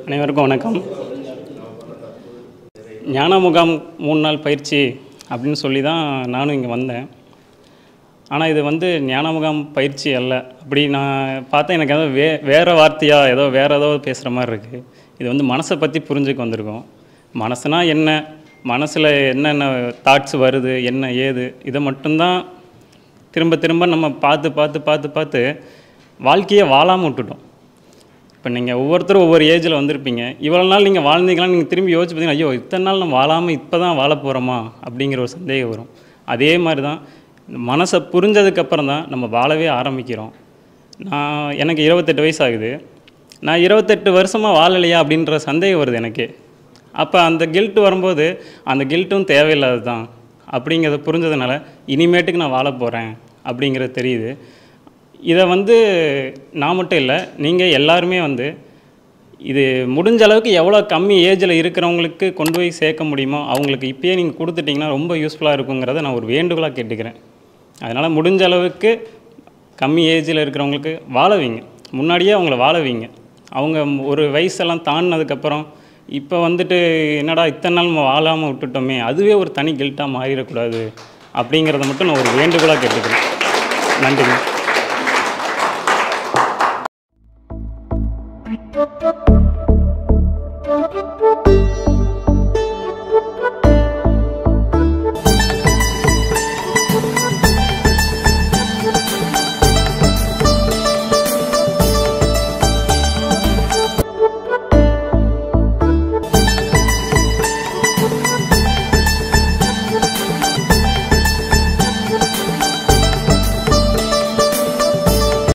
அனைவருக்கும் வணக்கம். ஞான முகாம் 3 நாள் பயிற்சி அப்படின்னு சொல்லி தான் நானும் இங்கே வந்தேன். ஆனால் இது ஞான முகாம் பயிற்சி அல்ல. அப்படி நான் பார்த்தா எனக்கு ஏதோ வேறு வார்த்தையாக வேறு ஏதோ பேசுகிற மாதிரி இருக்குது. இது மனசை பற்றி புரிஞ்சுக்க வந்திருக்கோம். மனசுனா என்ன, மனசில் என்னென்ன தாட்ஸ் வருது, என்ன ஏது, இதை மட்டும்தான் திரும்ப திரும்ப நம்ம பார்த்து வாழ்க்கையை வாழாமல் விட்டுட்டோம். இப்போ நீங்கள் ஒவ்வொருத்தரும் ஒவ்வொரு ஏஜில் வந்திருப்பீங்க. இவ்வளோ நாள் நீங்கள் வாழ்ந்தீங்களான்னு நீங்கள் திரும்பி யோசிச்சு பார்த்தீங்கன்னா, ஐயோ இத்தனை நாள் நம்ம வாழாமல் இப்போ தான் வாழ போகிறோமா அப்படிங்கிற ஒரு சந்தேகம் வரும். அதே மாதிரி தான் மனசை புரிஞ்சதுக்கப்புறம் தான் நம்ம வாழவே ஆரம்பிக்கிறோம். எனக்கு 28 வயசு ஆகுது. நான் 28 வருஷமாக வாழலையா அப்படின்ற சந்தேகம் வருது எனக்கு. அப்போ அந்த கில்ட்டு வரும்போது அந்த கில்ட்டும் தேவையில்லாது தான் அப்படிங்கிறத புரிஞ்சதுனால இனிமேட்டுக்கு நான் வாழ போகிறேன் அப்படிங்கிறது தெரியுது. இதை நான் மட்டும் இல்லை, நீங்கள் எல்லாருமே இது முடிஞ்ச அளவுக்கு எவ்வளோ கம்மி ஏஜில் இருக்கிறவங்களுக்கு கொண்டு போய் சேர்க்க முடியுமோ அவங்களுக்கு இப்போயே நீங்கள் கொடுத்துட்டிங்கன்னா ரொம்ப யூஸ்ஃபுல்லாக இருக்குங்கிறத நான் ஒரு வேண்டுகோளாக கேட்டுக்கிறேன். அதனால் முடிஞ்ச அளவுக்கு கம்மி ஏஜில் இருக்கிறவங்களுக்கு வாழ வைங்க. முன்னாடியே அவங்கள வாழ வைங்க. அவங்க ஒரு வயசெல்லாம் தாண்டினதுக்கப்புறம் இப்போ என்னடா இத்தனை நாள் நம்ம வாழாமல் விட்டுட்டோமே, அதுவே ஒரு தனி கில்ட்டாக மாறிடக்கூடாது அப்படிங்கிறத மட்டும் நான் ஒரு வேண்டுகோளாக கேட்டுக்கிறேன். நன்றிங்க.